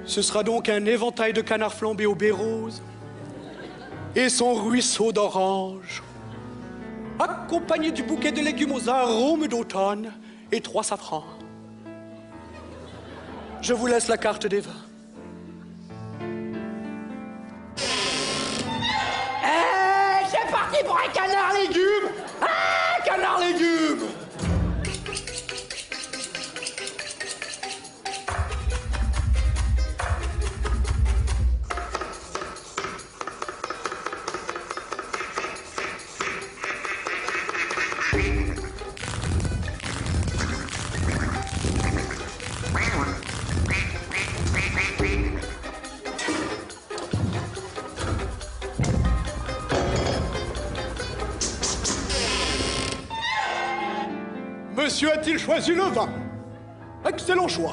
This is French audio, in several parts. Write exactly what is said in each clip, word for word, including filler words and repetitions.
Ce sera donc un éventail de canards flambés au baie rose et son ruisseau d'orange, accompagné du bouquet de légumes aux arômes d'automne et trois safrans. Je vous laisse la carte des vins. Hey, c'est parti pour un canard légumes. Ah, canard légumes. Monsieur a-t-il choisi le vin? Excellent choix.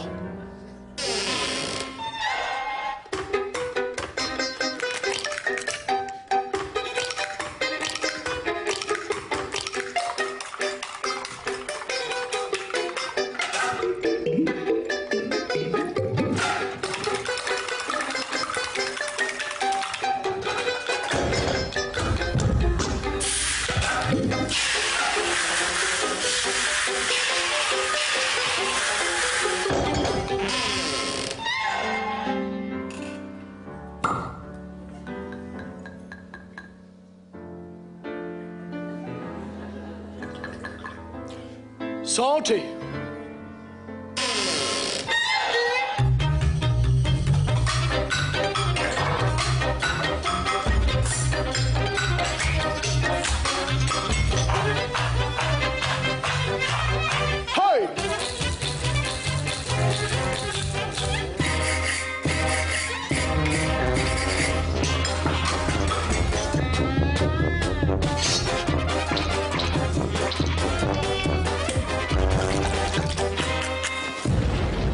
Santé. Hey!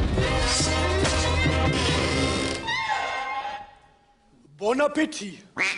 Bon appétit.